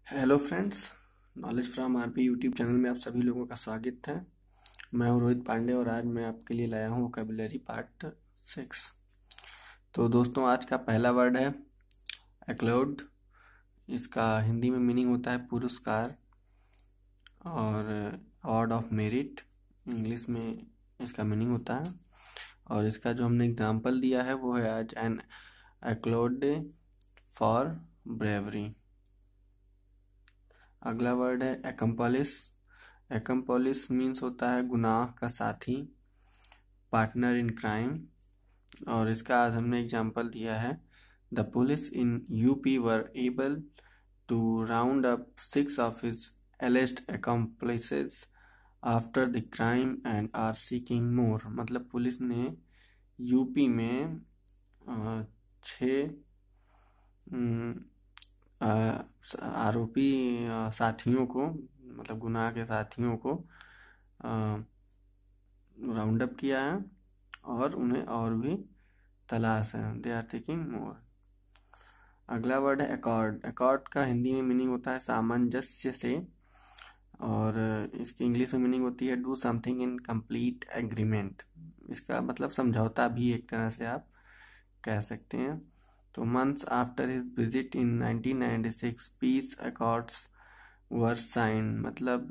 Hello friends, knowledge from RP YouTube channel में आप सभी लोगों का स्वागत है। मैं हूं रोहित पांडे और आज मैं आपके लिए लाया हूं वोकैबुलरी पार्ट 6। तो दोस्तों, आज का पहला वर्ड है एक्लॉड। इसका हिंदी में मीनिंग होता है पुरस्कार और अवार्ड ऑफ मेरिट इंग्लिश में इसका मीनिंग होता है। और इसका जो हमने एग्जाम्पल दिया है वो है आज एन एक्लॉड फॉर ब्रेवरी। अगला वर्ड है एकम्पलिस। एकम्पलिस मीन्स होता है गुनाह का साथी, पार्टनर इन क्राइम। और इसका आज हमने एग्जाम्पल दिया है the police in UP were able to round up 6 of his alleged accomplices after the crime and are seeking more. मतलब पुलिस ने यूपी में 6 आरोपी साथियों को, मतलब गुनाह के साथियों को राउंड अप किया है और उन्हें और भी तलाश है। They are taking more. अगला वर्ड है अकॉर्ड। अकॉर्ड का हिंदी में मीनिंग होता है सामंजस्य से और इसकी इंग्लिश में मीनिंग होती है do something in complete agreement. इसका मतलब समझौता भी एक तरह से आप कह सकते हैं। तो months after his visit in 1996 peace accords were sign. मतलब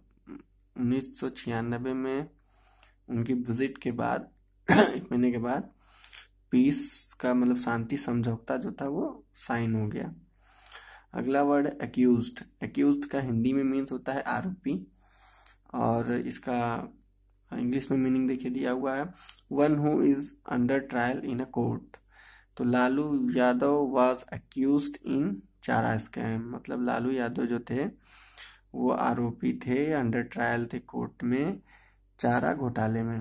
1996 में उनकी विजिट के बाद एक महीने के बाद पीस का मतलब शांति समझौता जो था वो साइन हो गया। अगला वर्ड है एक्यूज्ड। एक्यूज्ड का हिंदी में मीन्स होता है आरोपी और इसका इंग्लिश में मीनिंग देखिए दिया हुआ है one who is under trial in a court. तो Lalu Yadav was accused in chara scam. मतलब लालू यादव जो थे वो आरोपी थे, अंडर ट्रायल थे कोर्ट में चारा घोटाले में।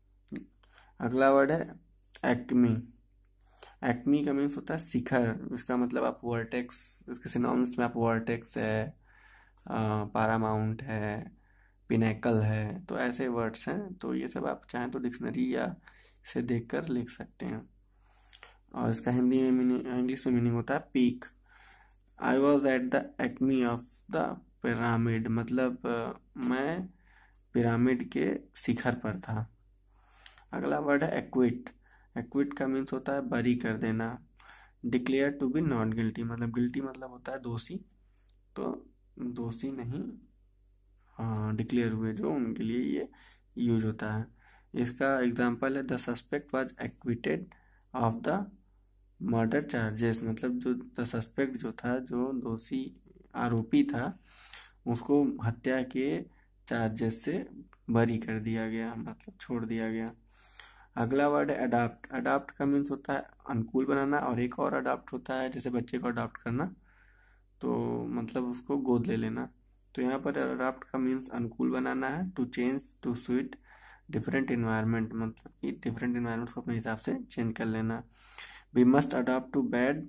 अगला वर्ड है एक्मी। एक्मी का मीन्स होता है शिखर। इसका मतलब आप वर्टेक्स, इसके सिनोनिम्स में आप वर्टेक्स है, पारामाउंट है, पिनेकल है, तो ऐसे वर्ड्स हैं। तो ये सब आप चाहें तो डिक्शनरी या इसे देखकर लिख सकते हैं। और इसका हिंदी में मीनिंग, इंग्लिश में मीनिंग होता है peak. I was at the acme of the pyramid. मतलब मैं पिरामिड के शिखर पर था। अगला वर्ड है एक्विट। एक्विट का मीन्स होता है बरी कर देना। Declare to be not guilty. मतलब गिल्टी मतलब होता है दोषी, तो दोषी नहीं डिक्लेयर हुए जो, उनके लिए ये यूज होता है। इसका एग्जाम्पल है the suspect was acquitted of the murder charges. मतलब जो द सस्पेक्ट जो था, जो दोषी आरोपी था, उसको हत्या के चार्जेस से बरी कर दिया गया, मतलब छोड़ दिया गया। अगला वर्ड है अडाप्ट। अडाप्ट का मीन्स होता है अनुकूल बनाना और एक और अडाप्ट होता है जैसे बच्चे को अडाप्ट करना, तो मतलब उसको गोद ले लेना। तो यहाँ पर अडाप्ट का मीन्स अनुकूल बनाना है, to change to suit different environment. मतलब कि डिफरेंट इन्वायरमेंट्स को अपने हिसाब से चेंज कर लेना। We must adopt to bad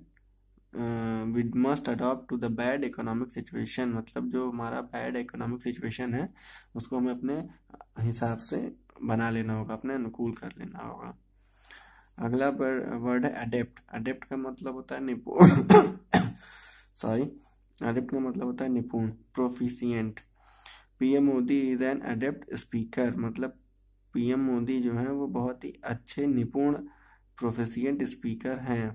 we must adopt to the bad economic situation. मतलब जो हमारा बैड इकोनॉमिक सिचुएशन है उसको हमें अपने हिसाब से बना लेना होगा, अपने अनुकूल कर लेना होगा। अगला वर्ड है अडेप्ट। अडेप्ट का मतलब होता है निपुण सॉरी अडेप्ट का मतलब होता है निपुण, proficient. PM Modi is an adept speaker. मतलब पीएम मोदी जो है वो बहुत ही अच्छे निपुण प्रोफिशिएंट स्पीकर हैं।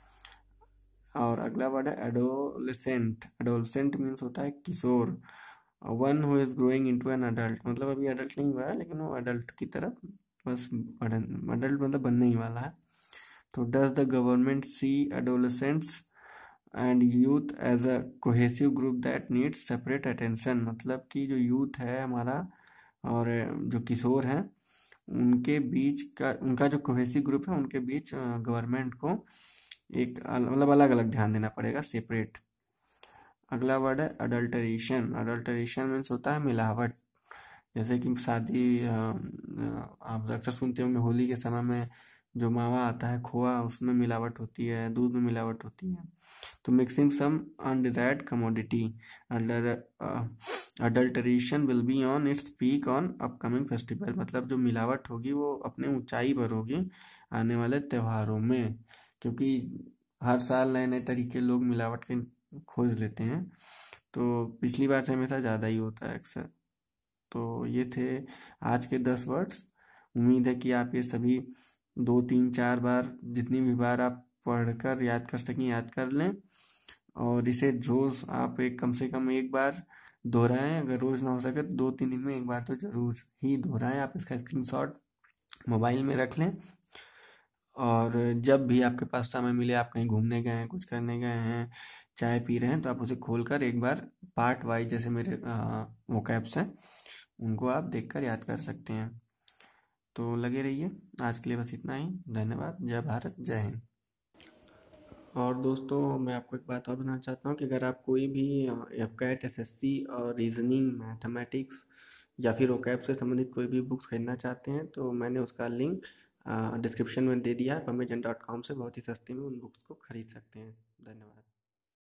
और अगला वर्ड है एडोलेसेंट। एडोलेसेंट मीन्स होता है किशोर। One who is growing into an adult. मतलब अभी अडल्ट नहीं हुआ है लेकिन वो अडल्ट की तरफ बस अडल्ट मतलब बनने ही वाला है। तो does the government see adolescents and youth as a cohesive group that needs separate attention. मतलब कि जो यूथ है हमारा और जो किशोर हैं उनके बीच का, उनका जो कोहेसिव ग्रुप है उनके बीच गवर्नमेंट को एक मतलब अलग अलग ध्यान देना पड़ेगा, सेपरेट। अगला वर्ड है अडल्टरेशन। अडल्टरेशन मीन्स होता है मिलावट। जैसे कि शादी आप अक्सर सुनते होंगे होली के समय में जो मावा आता है खोआ, उसमें मिलावट होती है, दूध में मिलावट होती है। तो mixing some undesired commodity. Adulteration will be on its peak on upcoming festival. मतलब जो मिलावट होगी वो अपने ऊंचाई पर होगी आने वाले त्योहारों में, क्योंकि हर साल नए नए तरीके लोग मिलावट के खोज लेते हैं। तो पिछली बार से हमेशा ज़्यादा ही होता है अक्सर। तो ये थे आज के 10 वर्ड्स। उम्मीद है कि आप ये सभी 2 3 4 बार, जितनी भी बार आप पढ़कर याद कर सकें याद कर लें, और इसे रोज़ आप एक कम से कम एक बार दोहराएं। अगर रोज़ ना हो सके तो 2 3 दिन में एक बार तो ज़रूर ही दोहराएं। आप इसका स्क्रीनशॉट मोबाइल में रख लें, और जब भी आपके पास समय मिले, आप कहीं घूमने गए हैं, कुछ करने गए हैं, चाय पी रहे हैं, तो आप उसे खोलकर एक बार पार्ट वाइज, जैसे मेरे वोकैब्स हैं, उनको आप देखकर याद कर सकते हैं। तो लगे रहिए। आज के लिए बस इतना ही। धन्यवाद। जय भारत, जय हिंद। और दोस्तों, मैं आपको एक बात और बताना चाहता हूँ कि अगर आप कोई भी एफकैट, एसएससी और रीजनिंग, मैथमेटिक्स या फिर ओकैब से संबंधित कोई भी बुक्स खरीदना चाहते हैं, तो मैंने उसका लिंक डिस्क्रिप्शन में दे दिया है। अमेजन.com से बहुत ही सस्ते में उन बुक्स को खरीद सकते हैं। धन्यवाद।